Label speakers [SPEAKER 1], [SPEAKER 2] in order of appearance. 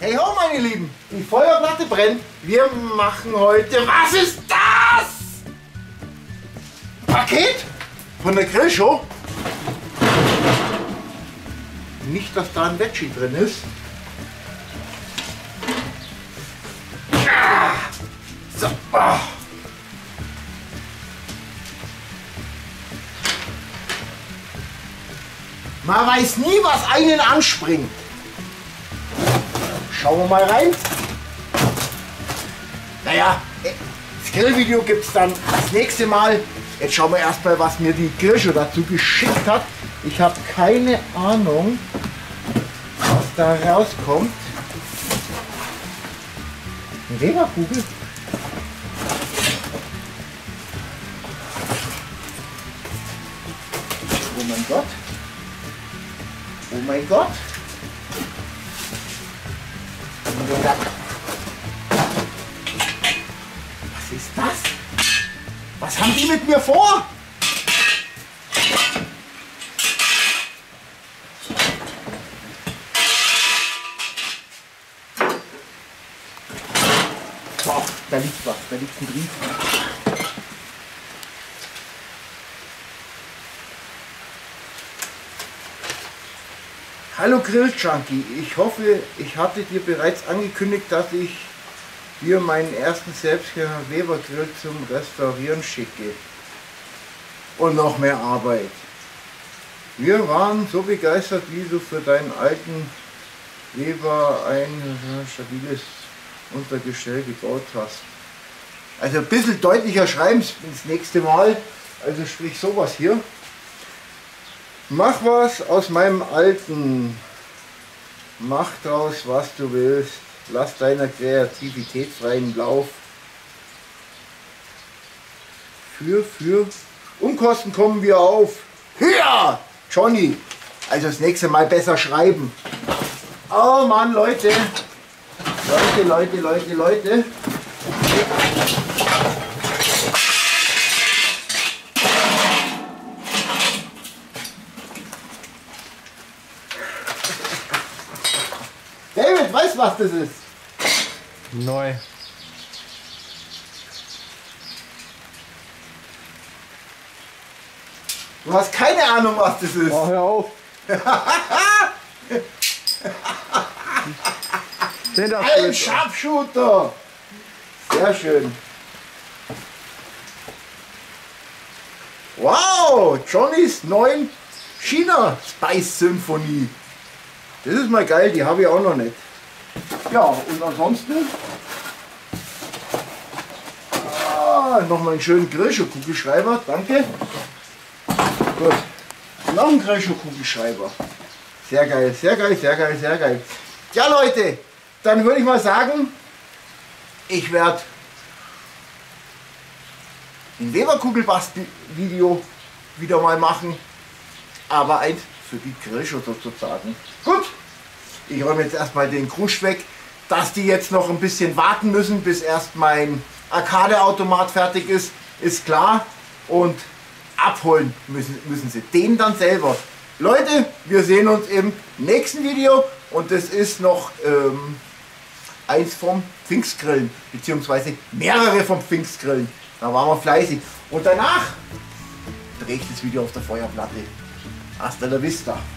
[SPEAKER 1] Hey ho, meine Lieben, die Feuerplatte brennt. Wir machen heute, was ist das? Paket von der Grillshow. Nicht, dass da ein Veggie drin ist. So. Man weiß nie, was einen anspringt. Schauen wir mal rein. Naja, das Grillvideo gibt es dann das nächste Mal. Jetzt schauen wir erstmal, was mir die Grillshow dazu geschickt hat. Ich habe keine Ahnung, was da rauskommt. Eine Weberkugel. Oh mein Gott. Oh mein Gott. Was ist das? Was haben die mit mir vor? Boah, da liegt was, da liegt ein Brief. Hallo Grill-Junkie, ich hoffe, ich hatte dir bereits angekündigt, dass ich dir meinen ersten selbstgemachten Weber-Grill zum Restaurieren schicke. Und noch mehr Arbeit. Wir waren so begeistert, wie du für deinen alten Weber ein stabiles Untergestell gebaut hast. Also ein bisschen deutlicher schreiben das nächste Mal, also sprich sowas hier. Mach was aus meinem Alten. Mach draus, was du willst. Lass deiner Kreativität freien Lauf. Für Unkosten kommen wir auf. Ja, Johnny. Also das nächste Mal besser schreiben. Oh Mann, Leute. Leute. David, weißt du, was das ist?
[SPEAKER 2] Neu.
[SPEAKER 1] Du hast keine Ahnung, was das ist.
[SPEAKER 2] Oh, hör auf.
[SPEAKER 1] Ein Sharpshooter. Sehr schön. Wow, Johnnys neuen China Spice Symphonie. Das ist mal geil, die habe ich auch noch nicht. Ja, und ansonsten nochmal einen schönen Grillshow-Kugelschreiber, danke. Gut, noch ein Grillshow-Kugelschreiber. Sehr geil, sehr geil, sehr geil, sehr geil. Ja Leute, dann würde ich mal sagen, ich werde ein Weberkugelbastel-Video wieder mal machen, aber eins für die Grillshow sozusagen. Gut, ich räume jetzt erstmal den Krusch weg, dass die jetzt noch ein bisschen warten müssen, bis erst mein Arcade-Automat fertig ist, ist klar. Und abholen müssen sie den dann selber. Leute, wir sehen uns im nächsten Video und das ist noch eins vom Pfingstgrillen, beziehungsweise mehrere vom Pfingstgrillen. Da waren wir fleißig. Und danach drehe ich das Video auf der Feuerplatte. Hasta la vista.